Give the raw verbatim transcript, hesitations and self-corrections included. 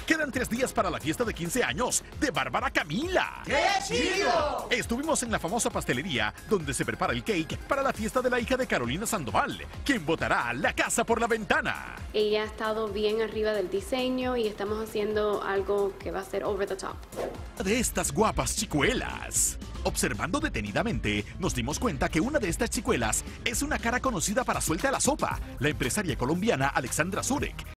Quedan tres días para la fiesta de quince años de Bárbara Camila. ¡Qué chido! Estuvimos en la famosa pastelería donde se prepara el cake para la fiesta de la hija de Carolina Sandoval, quien botará la casa por la ventana. Ella ha estado bien arriba del diseño y estamos haciendo algo que va a ser over the top. De estas guapas chicuelas. Observando detenidamente, nos dimos cuenta que una de estas chicuelas es una cara conocida para Suelta la Sopa, la empresaria colombiana Alexandra Zurek,